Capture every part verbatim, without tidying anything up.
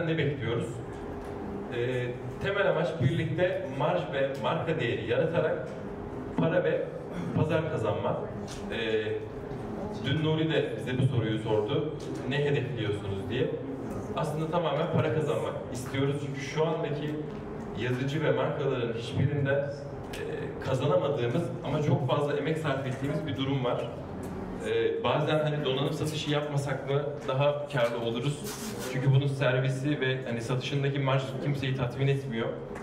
ne bekliyoruz? E, temel amaç birlikte marj ve marka değeri yaratarak para ve pazar kazanmak. E, dün Nuri de bize bu soruyu sordu. Ne hedefliyorsunuz diye. Aslında tamamen para kazanmak istiyoruz çünkü şu andaki yazıcı ve markaların hiçbirinde e, kazanamadığımız ama çok fazla emek sarf ettiğimiz bir durum var. E, bazen hani donanım satışı yapmasak mı daha karlı oluruz. Çünkü bunun servisi ve hani satışındaki marj kimseyi tatmin etmiyor.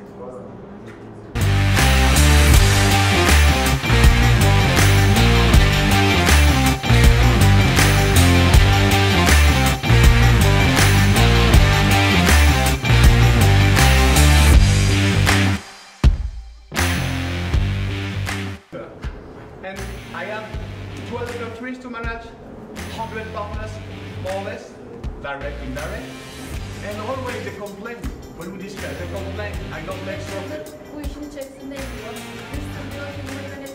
And I have twelve countries to manage, one hundred partners, more or less, direct, indirect. And always the complaint, when we discuss the complaint, I don't make something. Bu işin içerisindeyim diyor. Bir stüdyo filmleri